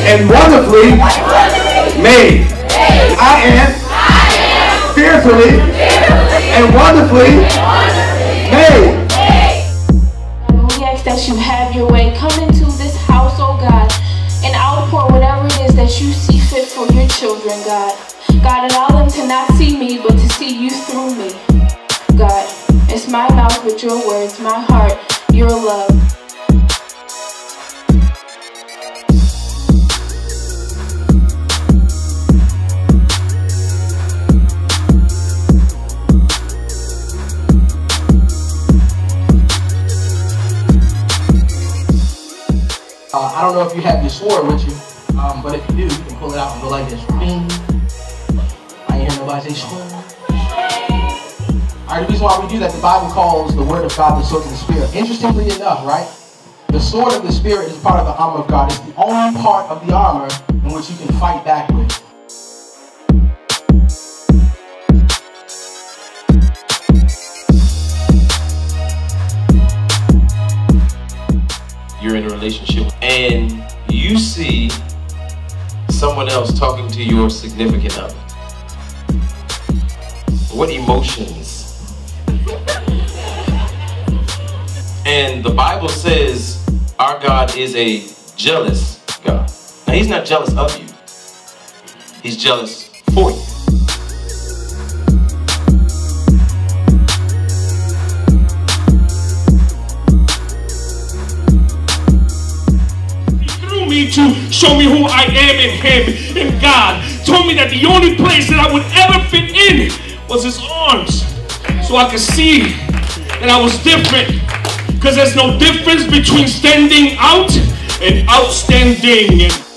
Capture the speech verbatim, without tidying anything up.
and wonderfully made. I am fearfully and wonderfully made. We ask that you have your way. Come into this house, oh God, and outpour whatever it is that you see fit for your children, God. God, allow them to not see me, but to see you through me. God, it's my mouth with your words, my heart, your love. Uh, I don't know if you have your sword with you, um, but if you do, you can pull it out and go like this. Bing. I ain't hear nobody say sword. Alright, the reason why we do that, the Bible calls the word of God the sword of the Spirit. Interestingly enough, right? The sword of the Spirit is part of the armor of God. It's the only part of the armor in which you can fight back with. You're in a relationship and you see someone else talking to your significant other. What emotions? And the Bible says our God is a jealous God. Now he's not jealous of you. He's jealous for you. To show me who I am in him, in God. Told me that the only place that I would ever fit in was his arms, so I could see that I was different, because there's no difference between standing out and outstanding.